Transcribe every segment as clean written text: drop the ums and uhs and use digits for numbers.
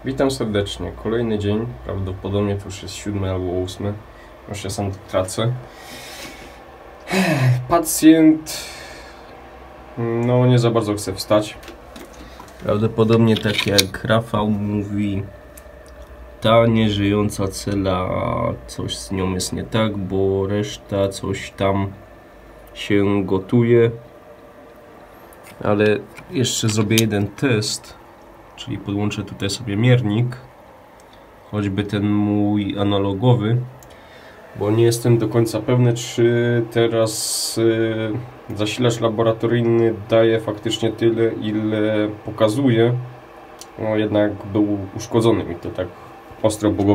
Witam serdecznie. Kolejny dzień, prawdopodobnie to już jest 7 albo 8. Już się sam tracę. Pacjent no nie za bardzo chce wstać. Prawdopodobnie tak jak Rafał mówi, ta nieżyjąca cela, coś z nią jest nie tak, bo reszta coś tam się gotuje. Ale jeszcze zrobię jeden test, czyli podłączę tutaj sobie miernik, choćby ten mój analogowy, bo nie jestem do końca pewny, czy teraz zasilacz laboratoryjny daje faktycznie tyle, ile pokazuje. No jednak był uszkodzony mi to tak ostro, bo go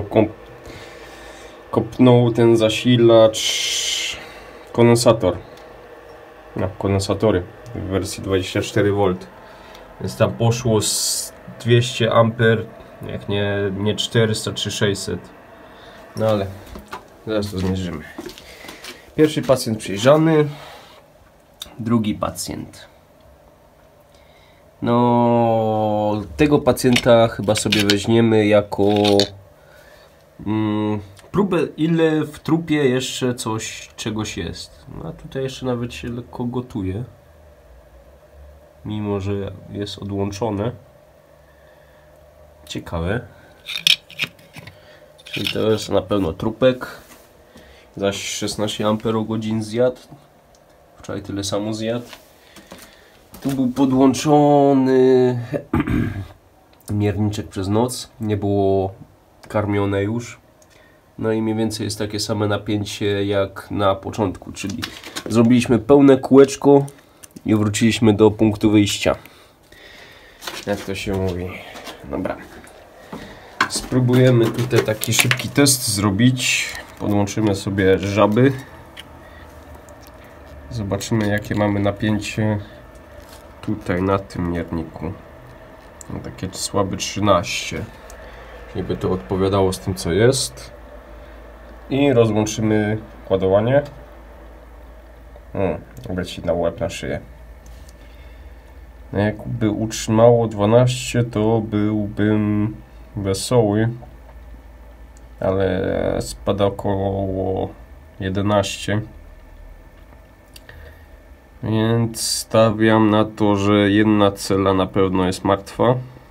kopnął ten zasilacz kondensator. No, kondensatory w wersji 24V, więc tam poszło z 200 A, jak nie 400 czy 600. No ale zaraz to zmierzymy. Pierwszy pacjent przejrzany, drugi pacjent. No, tego pacjenta chyba sobie weźmiemy jako próbę, ile w trupie jeszcze czegoś jest. No, a tutaj jeszcze nawet się lekko gotuje, mimo że jest odłączone. Ciekawe. Czyli to jest na pewno trupek. Zaś 16 Ah zjadł. Wczoraj tyle samo zjadł. Tu był podłączony mierniczek przez noc. Nie było karmione już. No i mniej więcej jest takie same napięcie jak na początku. Czyli zrobiliśmy pełne kółeczko i wróciliśmy do punktu wyjścia. Jak to się mówi. Dobra. Spróbujemy tutaj taki szybki test zrobić. Podłączymy sobie żaby. Zobaczymy, jakie mamy napięcie tutaj na tym mierniku. No, takie słabe 13. Niby to odpowiadało z tym, co jest. I rozłączymy ładowanie. Leci na łeb, na szyję. Jakby utrzymało 12, to byłbym wesoły, ale spada około 11, więc stawiam na to, że jedna cela na pewno jest martwa,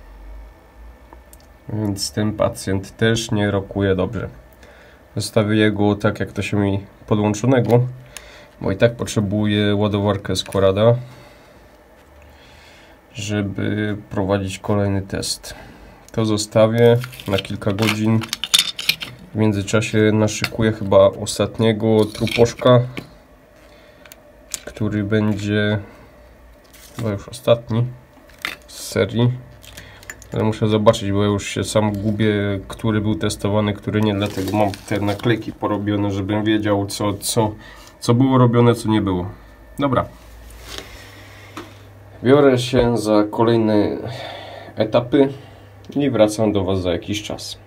więc ten pacjent też nie rokuje dobrze. Zostawię go tak, jak to się mi podłączonego, bo i tak potrzebuję ładowarkę Scorada, żeby prowadzić kolejny test. To zostawię na kilka godzin. W międzyczasie naszykuję chyba ostatniego truposzka, który będzie chyba już ostatni z serii. Ale muszę zobaczyć, bo ja już się sam gubię, który był testowany, który nie. Dlatego mam te naklejki porobione, żebym wiedział, co było robione, co nie było. Dobra. Biorę się za kolejne etapy i wracam do Was za jakiś czas.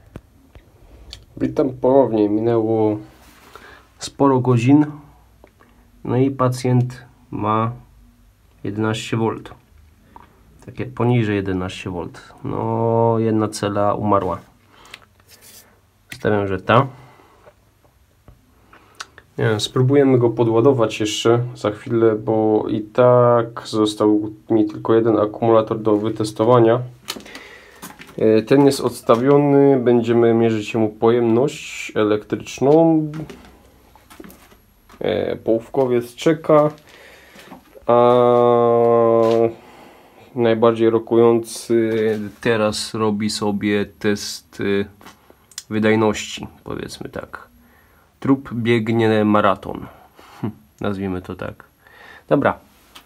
Witam ponownie. Minęło sporo godzin. No i pacjent ma 11V. Takie poniżej 11V. No, jedna cela umarła. Stawiam, że ta. Nie wiem, spróbujemy go podładować jeszcze za chwilę, bo i tak został mi tylko jeden akumulator do wytestowania. Ten jest odstawiony, będziemy mierzyć mu pojemność elektryczną. Połówkowiec czeka, a najbardziej rokujący teraz robi sobie test wydajności, powiedzmy tak. Trup biegnie maraton. Nazwijmy to tak. Dobra.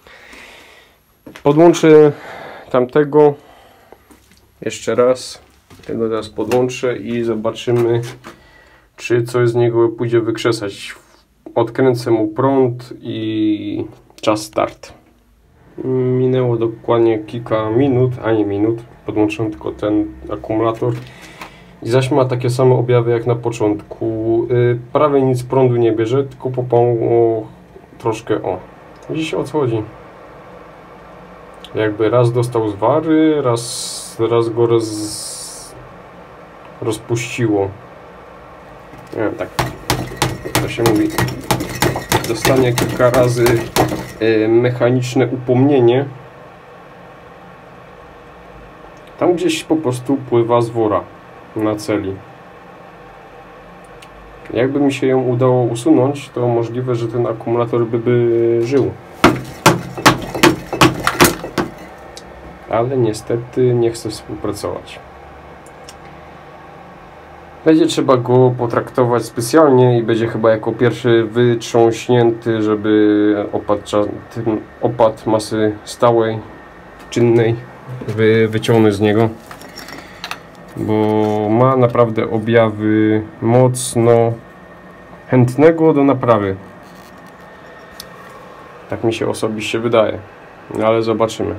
Podłączę tamtego jeszcze raz. Tego teraz podłączę i zobaczymy, czy coś z niego pójdzie wykrzesać. Odkręcę mu prąd i czas start. Minęło dokładnie kilka minut, a nie minut. Podłączyłem tylko ten akumulator. I zaś ma takie same objawy jak na początku. Prawie nic prądu nie bierze, tylko popałło troszkę. O, widzicie, o co chodzi? Jakby raz dostał zwary, raz go rozpuściło. Nie wiem, tak to się mówi. Dostanie kilka razy mechaniczne upomnienie. Tam gdzieś po prostu pływa z wora na celi. Jakby mi się ją udało usunąć, to możliwe, że ten akumulator by żył. Ale niestety nie chce współpracować. Będzie trzeba go potraktować specjalnie i będzie chyba jako pierwszy wytrząśnięty, żeby opad masy stałej, czynnej wyciągnąć z niego. Bo ma naprawdę objawy mocno chętnego do naprawy. Tak mi się osobiście wydaje. No ale zobaczymy.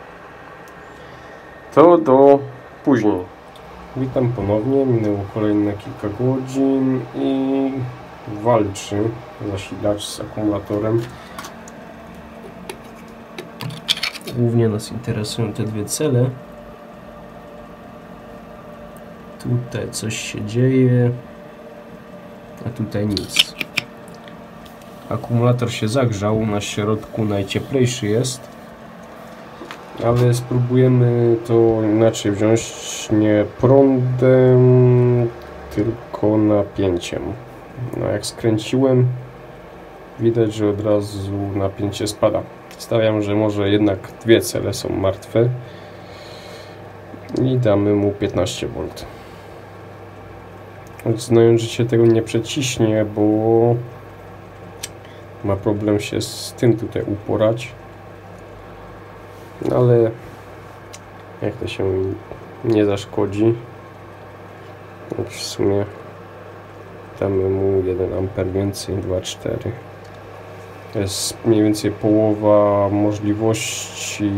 To do później. Witam ponownie. Minęło kolejne kilka godzin i walczy zasilacz z akumulatorem. Głównie nas interesują te dwie cele. Tutaj coś się dzieje, a tutaj nic. Akumulator się zagrzał, na środku najcieplejszy jest, ale spróbujemy to inaczej wziąć, nie prądem, tylko napięciem. No jak skręciłem, widać, że od razu napięcie spada. Stawiam, że może jednak dwie cele są martwe i damy mu 15 V. Znając, że się tego nie przeciśnie, bo ma problem się z tym tutaj uporać. No ale jak to się nie zaszkodzi, w sumie damy mu 1 A więcej, 2,4. To jest mniej więcej połowa możliwości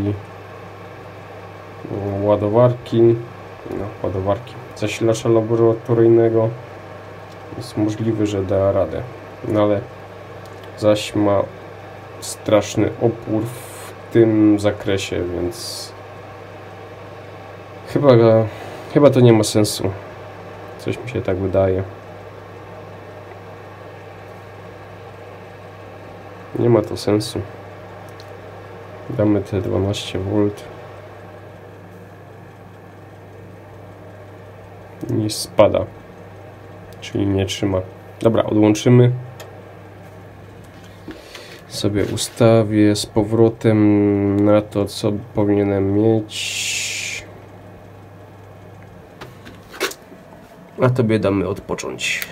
ładowarki. Zasilacza laboratoryjnego. Jest możliwe, że da radę. No ale zaś ma straszny opór w tym zakresie, więc chyba to nie ma sensu. Coś mi się tak wydaje. Nie ma to sensu. Damy te 12 V. Nie spada, czyli nie trzyma. Dobra, odłączymy. Sobie ustawię z powrotem na to, co powinienem mieć. A tobie damy odpocząć.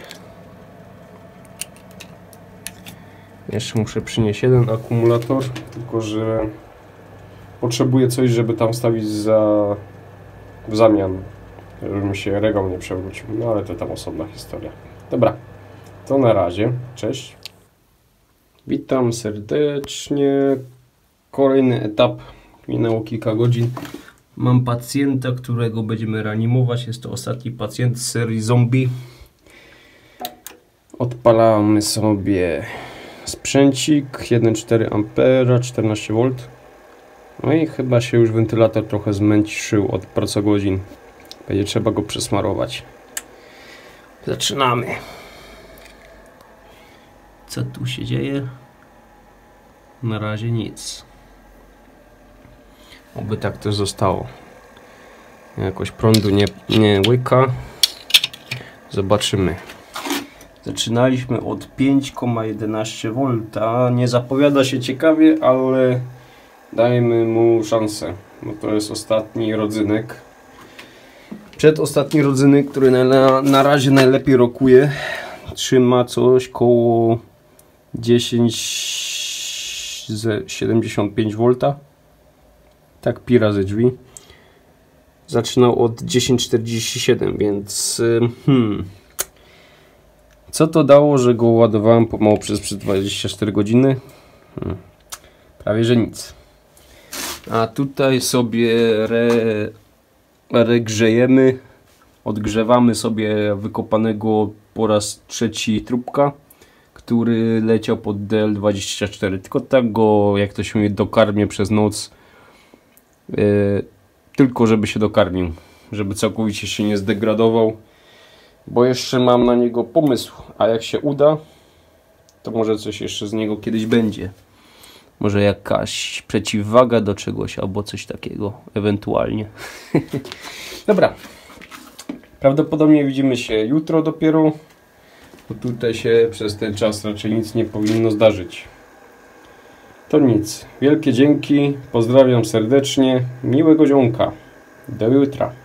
Jeszcze muszę przynieść jeden akumulator, tylko że potrzebuję coś, żeby tam wstawić w zamian, żeby mi się regał nie przewrócił. No ale to tam osobna historia. Dobra, to na razie. Cześć. Witam serdecznie. Kolejny etap. Minęło kilka godzin. Mam pacjenta, którego będziemy reanimować. Jest to ostatni pacjent z serii zombie. Odpalamy sobie sprzęcik 1,4 A, 14 V. No i chyba się już wentylator trochę zmęczył od pracogodzin. Będzie trzeba go przesmarować. Zaczynamy. Co tu się dzieje? Na razie nic. Oby tak też zostało. Jakoś prądu nie łyka. Zobaczymy. Zaczynaliśmy od 5,11 V. Nie zapowiada się ciekawie, ale dajmy mu szansę. Bo to jest ostatni rodzynek. Przedostatni rodzynek, który na razie najlepiej rokuje. Trzyma coś koło 10,75 V. Tak pi razy drzwi. Zaczynał od 10,47, więc co to dało, że go ładowałem pomału przez 24 godziny? Prawie że nic. A tutaj sobie regrzejemy, odgrzewamy sobie wykopanego po raz trzeci trupka, który leciał pod DL24. Tylko tak go, jak to się mówi, dokarmię przez noc. Tylko żeby się dokarmił, żeby całkowicie się nie zdegradował. bo jeszcze mam na niego pomysł, a jak się uda, to może coś jeszcze z niego kiedyś będzie. Może jakaś przeciwwaga do czegoś, albo coś takiego, ewentualnie. Dobra. Prawdopodobnie widzimy się jutro dopiero, bo tutaj się przez ten czas raczej nic nie powinno zdarzyć. To nic. Wielkie dzięki. Pozdrawiam serdecznie. Miłego dzionka. Do jutra.